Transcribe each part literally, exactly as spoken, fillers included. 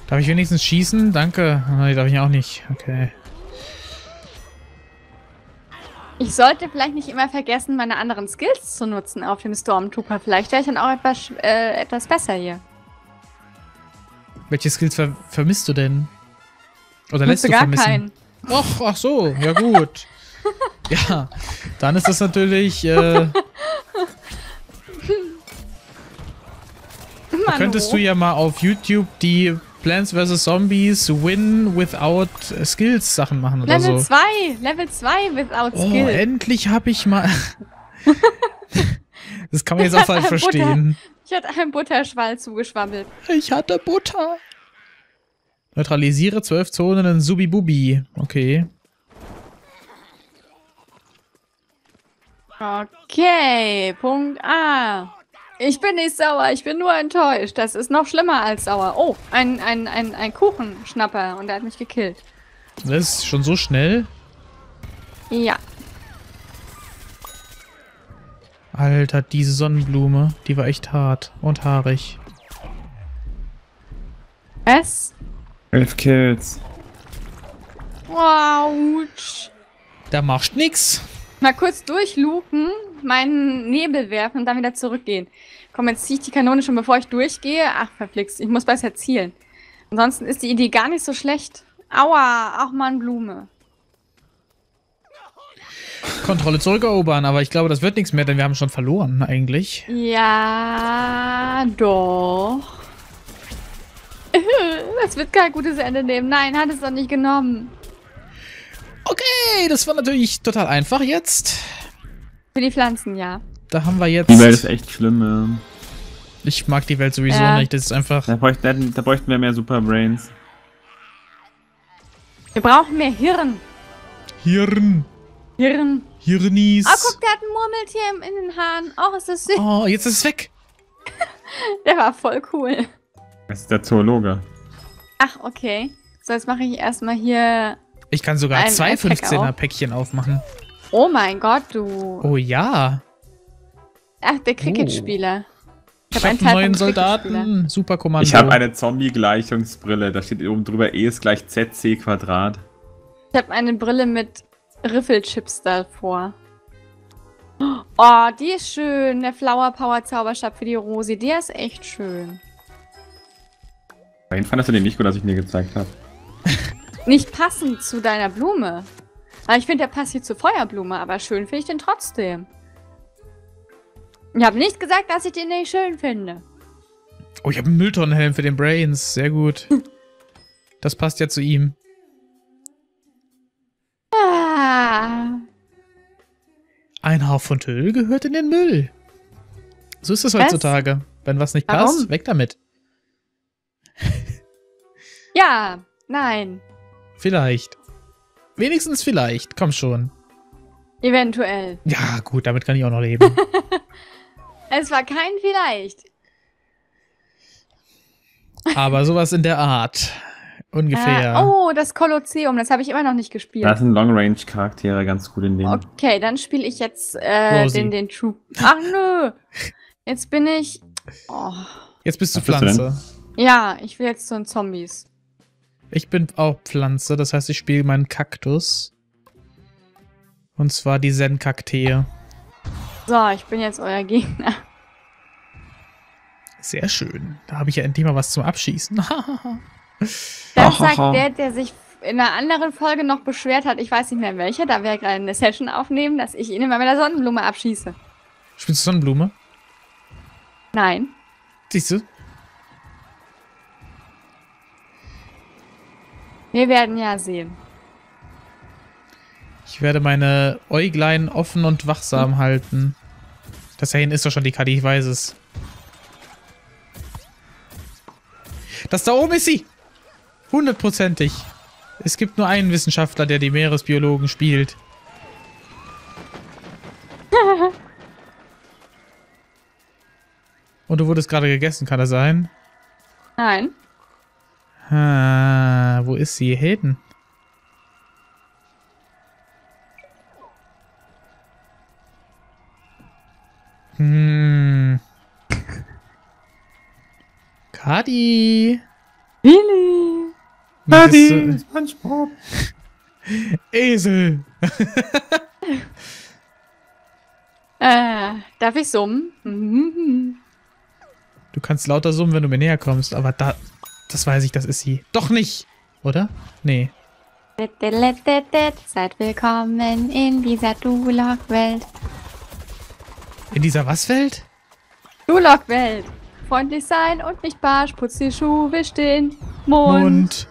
Darf ich wenigstens schießen? Danke. Nein, darf ich auch nicht. Okay. Ich sollte vielleicht nicht immer vergessen, meine anderen Skills zu nutzen auf dem Stormtrooper. Vielleicht wäre ich dann auch etwas, äh, etwas besser hier. Welche Skills ver vermisst du denn? Oder lässt du gar vermissen? keinen. Och, ach so, ja gut. Ja, dann ist das natürlich... Äh, da könntest du ja mal auf YouTube die Plants versus. Zombies Win Without Skills Sachen machen oder Level so. zwei, Level zwei without Oh, Skill. endlich habe ich mal... Das kann man jetzt auch falsch verstehen. Ich hatte einen Butterschwall zugeschwabbelt. Ich hatte Butter. Neutralisiere zwölf Zonen in Subibubi. Okay. Okay, Punkt A. Ich bin nicht sauer, ich bin nur enttäuscht. Das ist noch schlimmer als sauer. Oh, ein, ein, ein, ein Kuchenschnapper und der hat mich gekillt. Das ist schon so schnell. Ja. Alter, diese Sonnenblume, die war echt hart und haarig. Was? Elf Kills. Wow. Da machst nix. Mal kurz durchluken, meinen Nebel werfen und dann wieder zurückgehen. Komm, jetzt ziehe ich die Kanone schon, bevor ich durchgehe. Ach, verflixt, ich muss besser zielen. Ansonsten ist die Idee gar nicht so schlecht. Aua, auch mal eine Blume. Kontrolle zurückerobern, aber ich glaube, das wird nichts mehr, denn wir haben schon verloren eigentlich. Ja, doch. Das wird kein gutes Ende nehmen. Nein, hat es doch nicht genommen. Okay, das war natürlich total einfach jetzt. Für die Pflanzen, ja. Da haben wir jetzt... Die Welt ist echt schlimm. Ja. Ich mag die Welt sowieso Ja. nicht, das ist einfach... Da, bräuchten, da bräuchten wir mehr Superbrains. Wir brauchen mehr Hirn. Hirn. Hirn. Hirnis. Ah, guck, der hat ein Murmeltier im- in den Haaren. Oh, ist das süß. Oh, jetzt ist es weg. Der war voll cool. Das ist der Zoologe. Ach, okay. So, jetzt mache ich erstmal hier... Ich kann sogar Ein zwei Pack fünfzehner auf. Päckchen aufmachen. Oh mein Gott, du... Oh ja. Ach, der Cricket-Spieler. Ich hab habe einen einen Teil neuen vom Cricket-Spieler. Soldaten. Superkommando. Ich habe eine Zombie-Gleichungsbrille. Da steht oben drüber, E ist gleich Z C Quadrat. Ich habe eine Brille mit Riffelchips davor. Oh, die ist schön. Der Flower Power Zauberstab für die Rosi. Der ist echt schön. Wen fandest du den nicht gut, dass ich ihn dir gezeigt habe? Nicht passend zu deiner Blume. Aber ich finde, der passt hier zur Feuerblume. Aber schön finde ich den trotzdem. Ich habe nicht gesagt, dass ich den nicht schön finde. Oh, ich habe einen Mülltonnenhelm für den Brains. Sehr gut. Das passt ja zu ihm. Ah. Ein Haufen Tüll gehört in den Müll. So ist es heutzutage. Wenn was nicht Warum? passt, weg damit. Ja, nein. Vielleicht. Wenigstens vielleicht. Komm schon. Eventuell. Ja, gut, damit kann ich auch noch leben. Es war kein Vielleicht. Aber sowas in der Art. Ungefähr. Äh, oh, das Kolosseum. Das habe ich immer noch nicht gespielt. Da sind Long-Range-Charaktere ganz gut in dem. Okay, dann spiele ich jetzt äh, Rosi. den, den Troop. Ach nö. Jetzt bin ich... Oh. Jetzt bist du Was bist du denn? Pflanze. Ja, ich will jetzt zu den Zombies. Ich bin auch Pflanze, das heißt, ich spiele meinen Kaktus. Und zwar die Zen-Kaktee. So, ich bin jetzt euer Gegner. Sehr schön. Da habe ich ja endlich mal was zum Abschießen. Das Ahaha. sagt der, der sich in einer anderen Folge noch beschwert hat, ich weiß nicht mehr welche, da wir gerade eine Session aufnehmen, dass ich ihn immer mit der Sonnenblume abschieße. Spielst du Sonnenblume? Nein. Siehst du? Wir werden ja sehen. Ich werde meine Äuglein offen und wachsam halten. Das da hinten ist doch schon die Karte, ich weiß es. Das da oben ist sie! Hundertprozentig. Es gibt nur einen Wissenschaftler, der die Meeresbiologen spielt. Und du wurdest gerade gegessen, kann das sein? Nein. Ah, wo ist sie? Hinten. Hm. Kadi. Willi. Buddy, SpongeBob. Esel. Äh, darf ich summen? Mhm. Du kannst lauter summen, wenn du mir näher kommst, aber da, das weiß ich, das ist sie. Doch nicht, oder? Nee. Seid willkommen in dieser Duloc-Welt. In dieser was Welt? Duloc-Welt. Freundlich sein und nicht barsch, putz die Schuhe, wisch den Mund. Mund.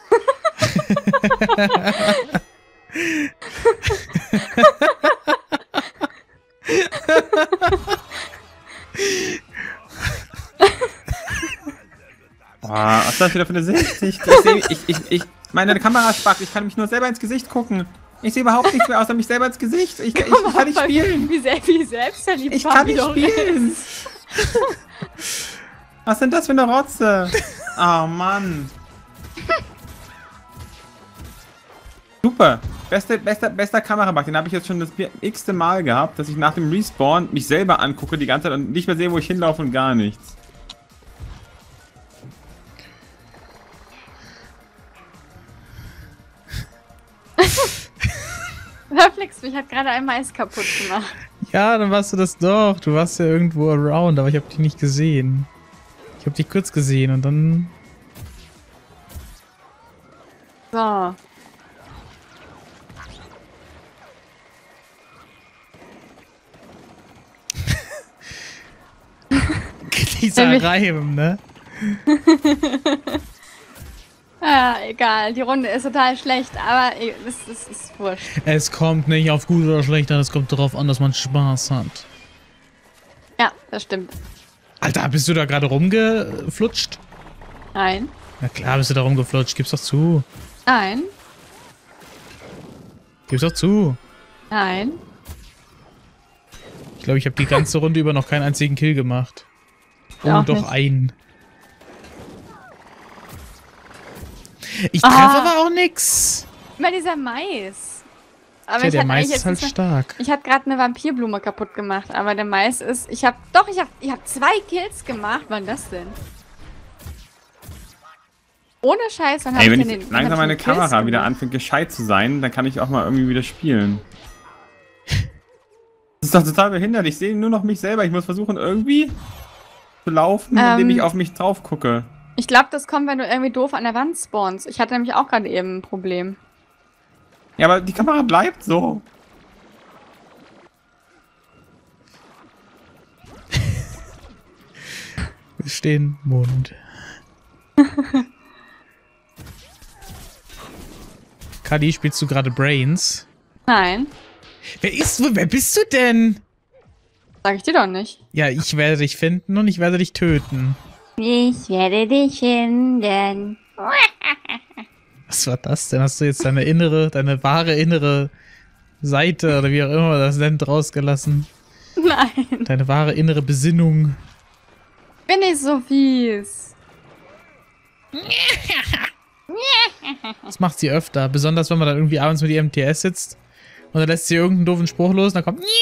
Boah, was ist das wieder für eine Sicht? Ich, ich, seh, ich, ich, ich, meine Kamera spackt, ich kann mich nur selber ins Gesicht gucken. Ich sehe überhaupt nichts mehr außer mich selber ins Gesicht. Ich, ich, ich kann nicht spielen. Wie, sehr, wie selbstverliebt Ich kann nicht Fabi doch spielen. ist. Was sind das für eine Rotze? Oh Mann. Super. Beste, bester, bester Kamerabug. Den habe ich jetzt schon das x-te Mal gehabt, dass ich nach dem Respawn mich selber angucke die ganze Zeit und nicht mehr sehe, wo ich hinlaufe und gar nichts. Hörflix, mich hat gerade ein Mais kaputt gemacht. Ja, dann warst du das doch. Du warst ja irgendwo around, aber ich habe dich nicht gesehen. Ich habe dich kurz gesehen und dann... So. Dieser Reim, ne? Ah, egal. Die Runde ist total schlecht, aber es ist, ist, ist wurscht. Es kommt nicht auf gut oder schlecht an, es kommt darauf an, dass man Spaß hat. Ja, das stimmt. Alter, bist du da gerade rumgeflutscht? Nein. Na klar bist du da rumgeflutscht, gib's doch zu. Nein. Gib's doch zu. Nein. Ich glaube, ich habe die ganze Runde über noch keinen einzigen Kill gemacht. Oh, Auch doch nicht. einen. Ich treffe Ah. aber auch nix. Immer dieser Mais. Aber Tja, ich der hatte Mais eigentlich ist halt jetzt nicht stark. mehr- Ich hatte gerade eine Vampirblume kaputt gemacht, aber der Mais ist... Ich habe Doch, ich habe ich hab zwei Kills gemacht. Wann das denn? Ohne Scheiß, wann habe Ey, ich wenn denn ich den... langsam wann hab meine ich den Kills Kamera wieder gemacht? anfängt gescheit zu sein, dann kann ich auch mal irgendwie wieder spielen. Das ist doch total behindert. Ich sehe nur noch mich selber. Ich muss versuchen, irgendwie zu laufen, indem Ähm. ich auf mich drauf gucke. Ich glaube, das kommt, wenn du irgendwie doof an der Wand spawnst. Ich hatte nämlich auch gerade eben ein Problem. Ja, aber die Kamera bleibt so. Wir stehen Mund. Kadi, spielst du gerade Brains? Nein, Wer ist, wer bist du denn? sag ich dir doch nicht. Ja, ich werde dich finden und ich werde dich töten. Ich werde dich finden. Was war das denn? Hast du jetzt deine innere, deine wahre innere Seite oder wie auch immer man das nennt, rausgelassen? Nein, Deine wahre innere Besinnung. bin ich so fies. Das macht sie öfter. Besonders, wenn man dann irgendwie abends mit ihrem M T S sitzt und dann lässt sie irgendeinen doofen Spruch los und dann kommt...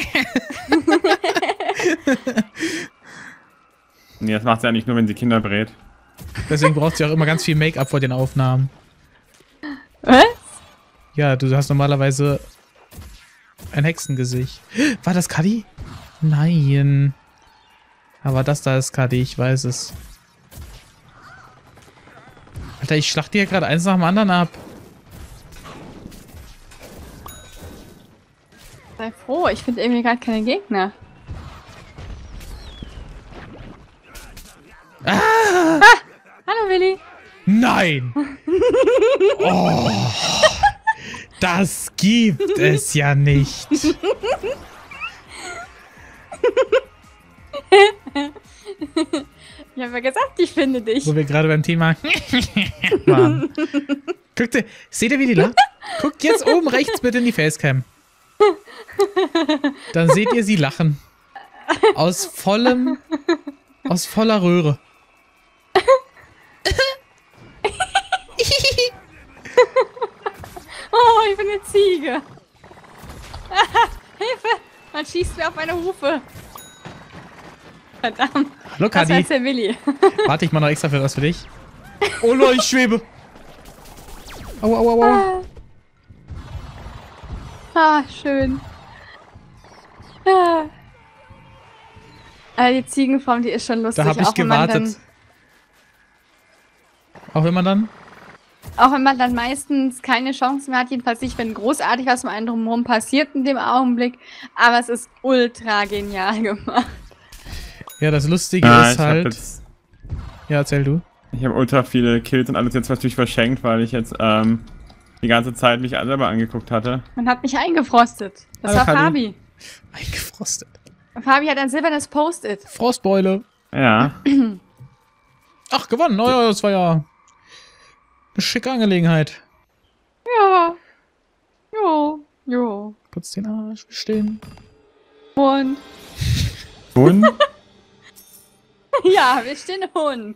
Nee, das macht sie eigentlich nur, wenn sie Kinder brät. Deswegen braucht sie auch immer ganz viel Make-up vor den Aufnahmen. Was? Ja, du hast normalerweise ein Hexengesicht. War das Kadi? Nein. Aber das da ist Kadi, ich weiß es. Alter, ich schlachte hier gerade eins nach dem anderen ab. Sei froh, ich finde irgendwie gerade keine Gegner. Ah! Ah, hallo Willi. Nein! Oh, das gibt es ja nicht. Ich habe ja gesagt, ich finde dich. Wo wir gerade beim Thema waren. Guckt ihr, seht ihr, wie die lacht? Guckt jetzt oben rechts bitte in die Facecam. Dann seht ihr sie lachen. Aus vollem, aus voller Röhre. Oh, ich bin eine Ziege. Hilfe! Man schießt mir auf meine Hufe. Verdammt. Hallo Das war Kadi. jetzt der Willi. Warte, ich mach noch extra für was für dich. Oh Leute, ich schwebe. Aua, aua, aua. Ah, ah schön. Ah. Ah, die Ziegenform, die ist schon lustig. Da habe ich auch wenn man gewartet. Dann, Auch wenn man dann... auch wenn man dann meistens keine Chance mehr hat, jedenfalls nicht, wenn großartig was um einen drumherum passiert in dem Augenblick. Aber es ist ultra genial gemacht. Ja, das Lustige Ja, ist ich hab halt... jetzt, Ja, erzähl du. ich habe ultra viele Kills und alles jetzt natürlich verschenkt, weil ich jetzt ähm, die ganze Zeit mich selber angeguckt hatte. Man hat mich eingefrostet. Das Hallo, war Kali. Fabi. Eingefrostet. Fabi hat ein silbernes Post-it. Frostbeule. Ja. Ach, gewonnen. Oh, ja, das war ja eine schicke Angelegenheit. Ja. Jo. Jo. Putz den Arsch, wir stehen. Und? Und? Ja, wir stehen Hund.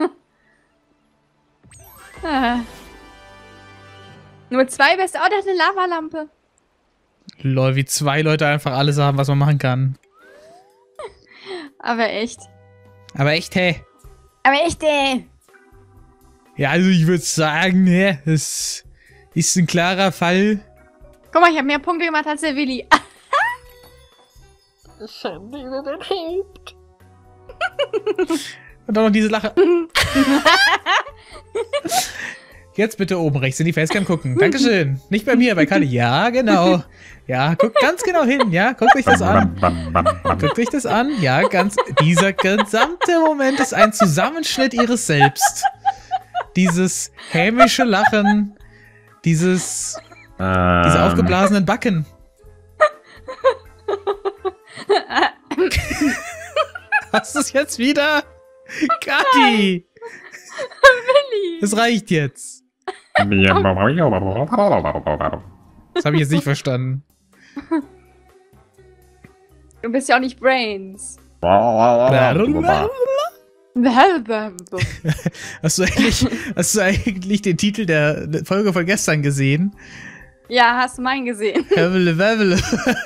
ah. Nur zwei beste. Oh, der hat eine Lavalampe. Lol, wie zwei Leute einfach alles haben, was man machen kann. Aber echt. Aber echt, hey. Aber echt, ey. Ja, also ich würde sagen, ne, das ist ein klarer Fall. Guck mal, ich habe mehr Punkte gemacht als der Willi. Und dann noch diese Lache. Jetzt bitte oben rechts in die Facecam gucken. Dankeschön. Nicht bei mir, bei Kali. Ja, genau. Ja, guckt ganz genau hin. Ja, guckt euch das an. Guckt euch das an. Ja, ganz. Dieser gesamte Moment ist ein Zusammenschnitt ihres Selbst. Dieses hämische Lachen. Dieses. Ähm, Diese aufgeblasenen Backen. Hast du es jetzt wieder? Kati! Willi. Das reicht jetzt. Das habe ich jetzt nicht verstanden. Du bist ja auch nicht Brains. Hast du eigentlich, hast du eigentlich den Titel der Folge von gestern gesehen? Ja, hast du meinen gesehen. Webele, webele.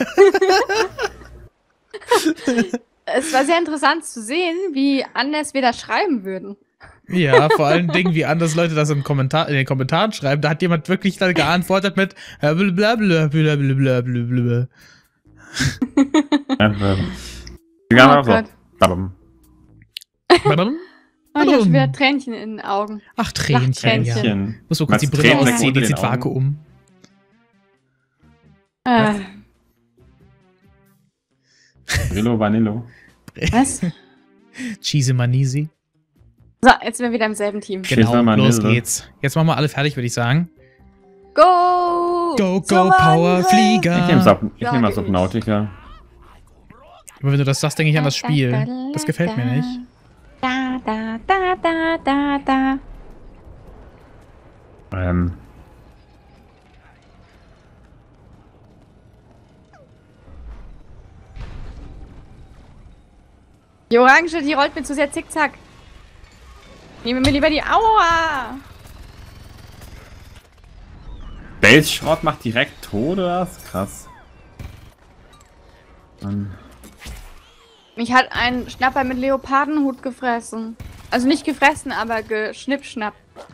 Es war sehr interessant zu sehen, wie anders wir das schreiben würden. Ja, vor allen Dingen, wie anders Leute das im Kommentar, in den Kommentaren schreiben. Da hat jemand wirklich dann geantwortet mit blablabla. Die haben Oh auch so. Gott. Babam. Oh, ich hab schon wieder Tränchen in den Augen. Ach, Tränchen, ja. Tränchen. Muss mal kurz die Was, Brille Tränen ausziehen, die unter den zieht Vakuum. Äh, Brillo Vanillo. was? Cheesy Manisi. So, jetzt sind wir wieder im selben Team. Genau, Cheesy Manisi. los geht's. Jetzt machen wir alle fertig, würde ich sagen. Go! Go, go, zum Power, Angriff! Flieger. Ich nehme Sub Ja, nehm mal ich. Subnautica. Aber wenn du das sagst, denke ich an das Spiel. Das gefällt mir nicht. Da, da, da, da, da, da. Ähm. Die Orange, die rollt mir zu sehr zickzack. Nehmen wir lieber die Aua. Base Schrott macht direkt Tode, das? Krass. Mann. Mich hat ein Schnapper mit Leopardenhut gefressen. Also nicht gefressen, aber geschnippschnappt.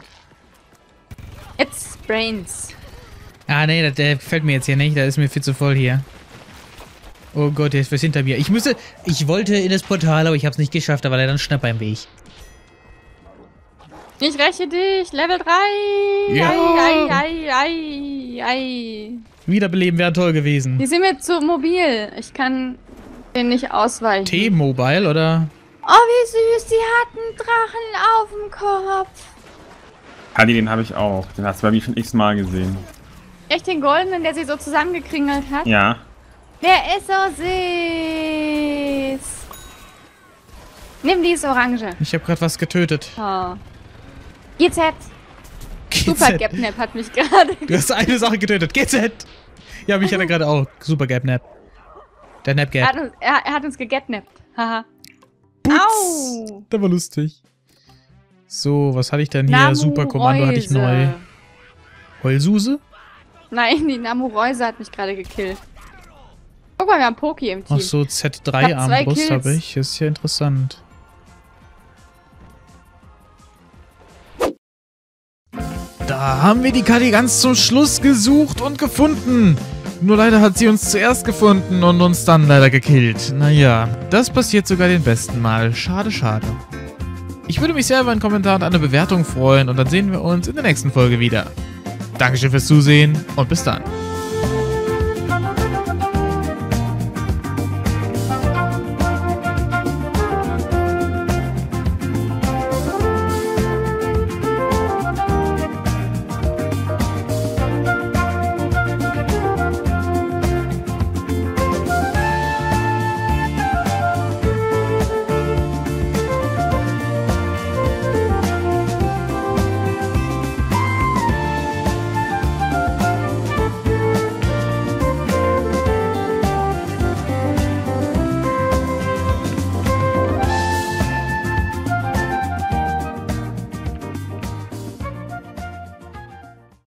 It's Brains. Ah, nee, der, der gefällt mir jetzt hier nicht. Da ist mir viel zu voll hier. Oh Gott, der ist was hinter mir. Ich musste, ich wollte in das Portal, aber ich hab's nicht geschafft. Da war leider ein Schnapper im Weg. Ich räche dich, Level drei. Ja. Ei, ei, ei, ei, ei. Wiederbeleben wäre toll gewesen. Die sind mir zu mobil. Ich kann den nicht ausweichen. T-Mobile, oder? Oh, wie süß. Die hat einen Drachen auf dem Kopf. Kali, den habe ich auch. Den hast du bei mir schon x-mal gesehen. Echt den goldenen, der sie so zusammengekringelt hat? Ja. Der ist so süß. Nimm dieses Orange. Ich habe gerade was getötet. Oh. G Z. Super G Z. Gapnap hat mich gerade. Du hast eine Sache getötet. G Z. Ja, mich hat er gerade auch. Super Gapnap. Der Er hat Napgap. uns, er, er hat uns gegatnappt. Haha. Putz. Au! Der war lustig. So, was hatte ich denn hier? Namu Super Kommando hatte ich Reuse. neu. Heulsuse? Nein, die Namu-Reuse hat mich gerade gekillt. Guck mal, wir haben Poki im Team. Ach so, Z drei Ich hab zwei Armbrust Kills. habe ich. Ist ja interessant. Da haben wir die Kali ganz zum Schluss gesucht und gefunden. Nur leider hat sie uns zuerst gefunden und uns dann leider gekillt. Naja, das passiert sogar den Besten mal. Schade, schade. Ich würde mich sehr über einen Kommentar und eine Bewertung freuen und dann sehen wir uns in der nächsten Folge wieder. Dankeschön fürs Zusehen und bis dann.